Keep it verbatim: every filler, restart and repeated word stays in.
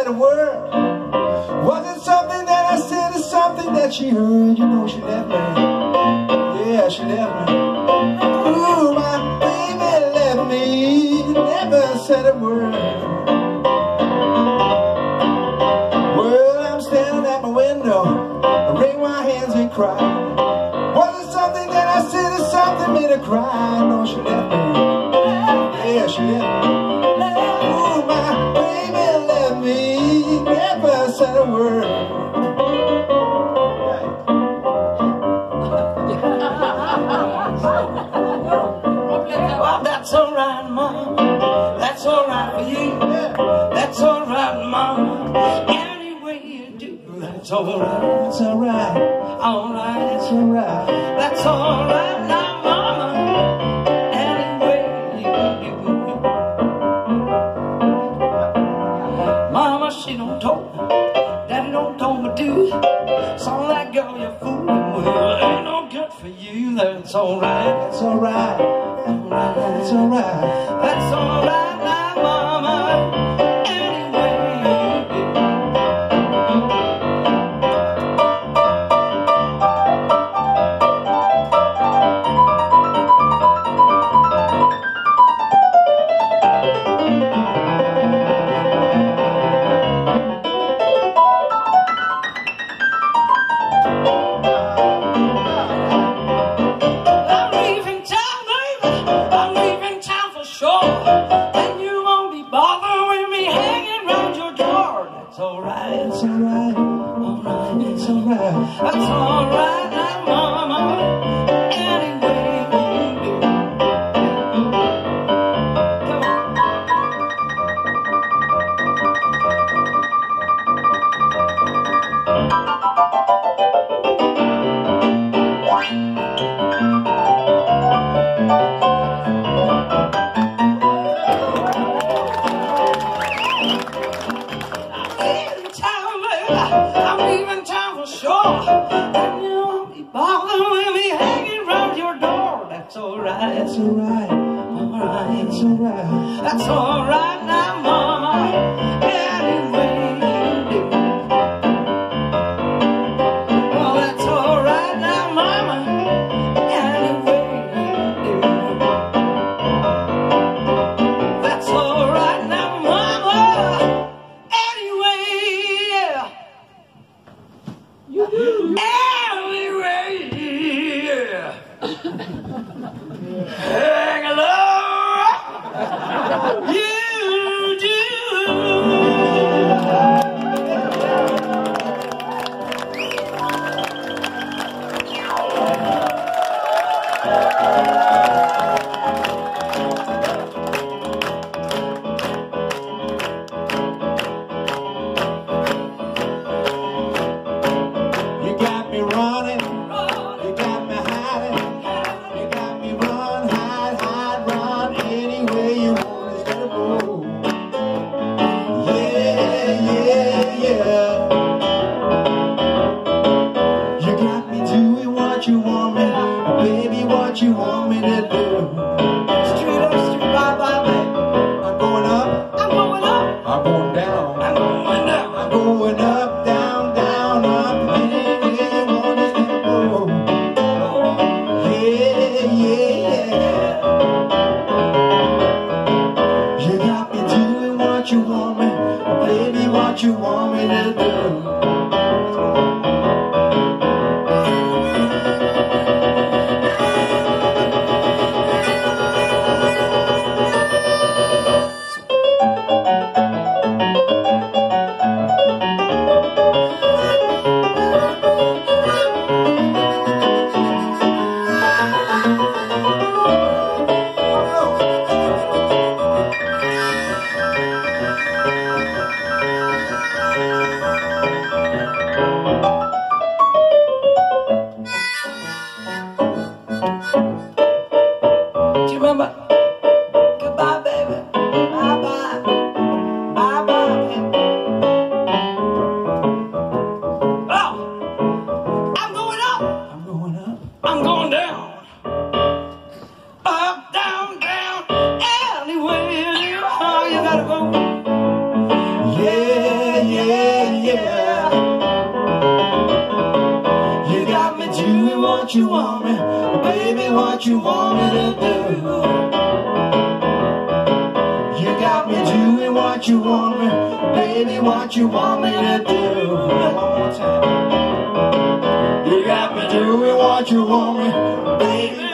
said a word. Was it something that I said or something that she heard? You know she left me. Yeah, she left me. Ooh, my baby left me. Never said a word. Well, I'm standing at my window, I wring my hands and cry. Was it something that I said or something made her cry? No, she left me. Yeah, she left me. Ooh, my baby left me. Never said a word. Well, that's alright, Mom. That's alright for you. That's alright, Mom. Any way you do, that's alright. It's alright. Alright. It's alright. That's alright now, Mama. Any way you do. Mama, she don't talk. Daddy don't talk but do. Sound like girl, you're fooling. Well, ain't no good for you. That's alright. It's alright. Alright. It's alright. That's alright now, Mama. Any way you do. It's alright, It's alright. alright, It's alright. that's alright now, Mama. Any way you do. Come on. I'm leaving town for sure, and you won't be bothering with me hanging round your door. That's alright, It's alright. alright, It's alright. that's alright now, Mama. Any way you do. Well, that's alright now, Mama. Any way you do. That's alright now, Mama. Anyway, yeah. Anyway, yeah. Hang along, you do. You got me running. You got me hiding. You got me run, hide, hide, run. Any way you want is gonna go. Yeah, yeah, yeah. You got me doing what you want me, baby, what you want me to do. Street up, street by, by, by. I'm going up, I'm going up, I'm going down. I'm going down. I'm going up, down, down, up. Any way you want is gonna go. Yeah, yeah, yeah. You got me doing what you want me, baby, what you want me to do. what you want me, baby, what you want me to do. You got me doing what you want me, baby, what you want me to do. One more time. You got me doing what you want me, baby.